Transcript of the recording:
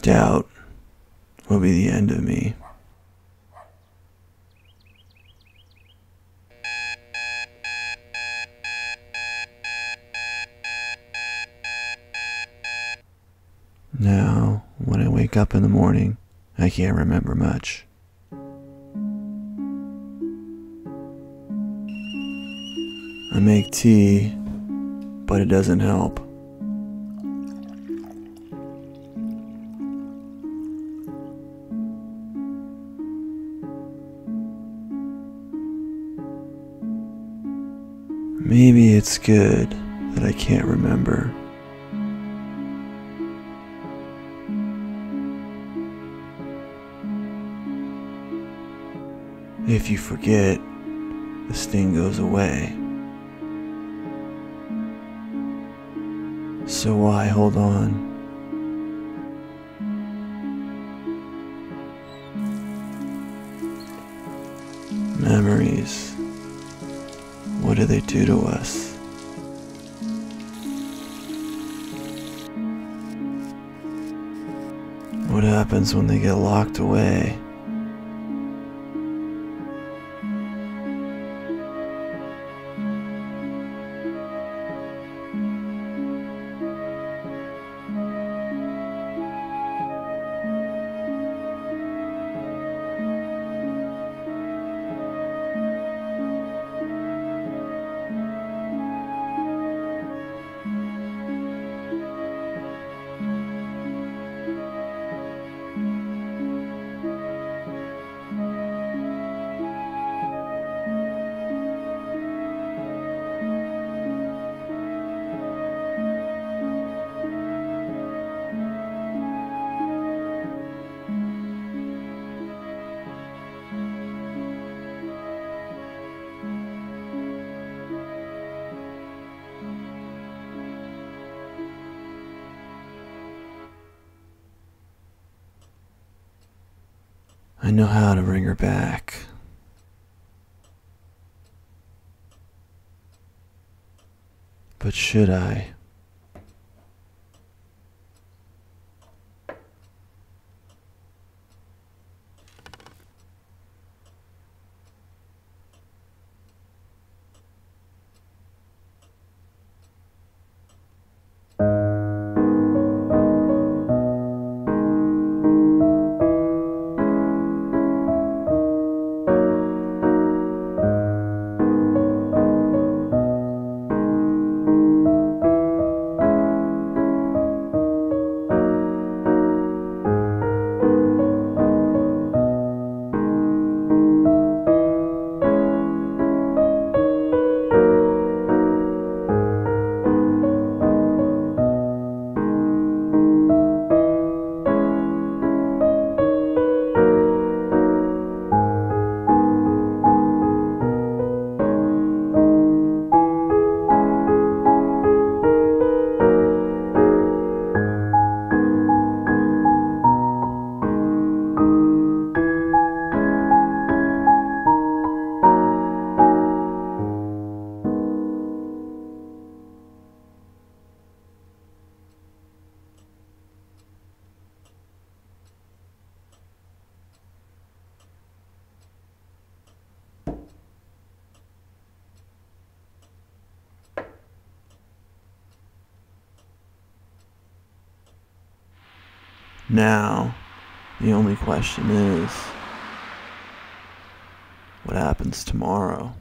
doubt will be the end of me. Now, when I wake up in the morning, I can't remember much. I make tea, but it doesn't help. Maybe it's good that I can't remember. If you forget, the sting goes away. So why hold on? Memories. What do they do to us? What happens when they get locked away? I know how to bring her back. But should I? Now, the only question is, what happens tomorrow?